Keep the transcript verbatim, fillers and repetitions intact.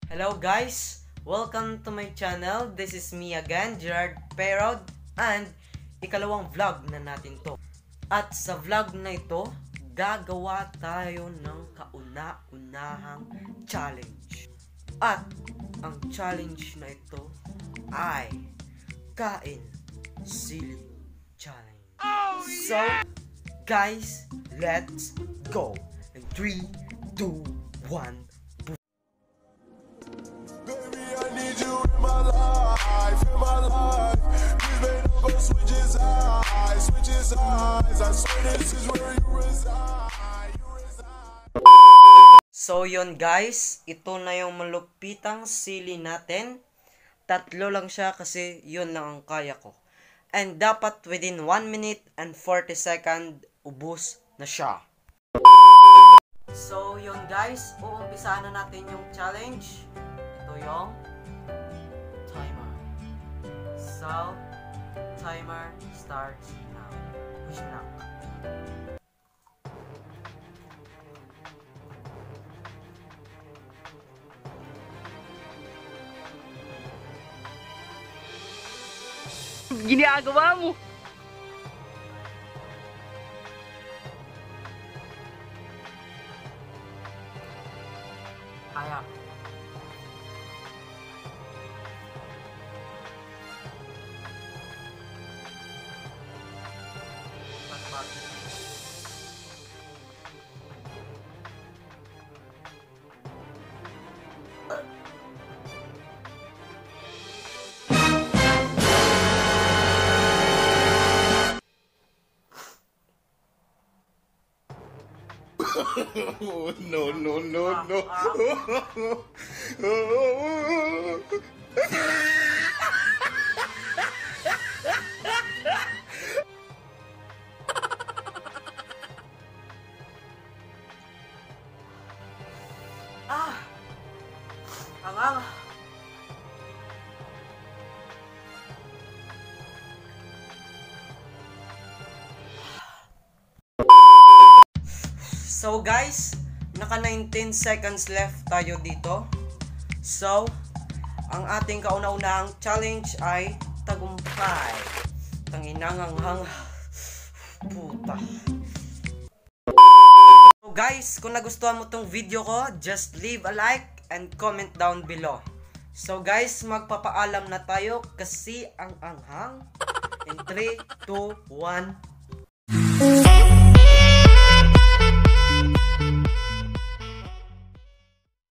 Hello guys! Welcome to my channel. This is me again, Gerard Perod, and ikalawang vlog na natin to. At sa vlog na ito, gagawa tayo ng kauna-unahang challenge. At ang challenge na ito ay Kain Sili Challenge. Oh, so, guys, let's go! In three, two, one. So yun guys, ito na yung malupitang sili natin. Tatlo lang siya kasi yun lang ang kaya ko. And dapat within one minute and forty second, ubos na siya. So yun guys, uumpisahan na natin yung challenge. Ito yung timer. So, timer starts now. Push na. Ginagawa mo. Kaya. Patpat. Oh, no, no, no, no. Ah! Angang! So guys, naka nineteen seconds left tayo dito. So, ang ating kauna-unahang challenge ay tagumpay. Tanginanganghang puta. So guys, kung nagustuhan mo tong video ko, just leave a like and comment down below. So guys, magpapaalam na tayo kasi ang anghang. In three, two, one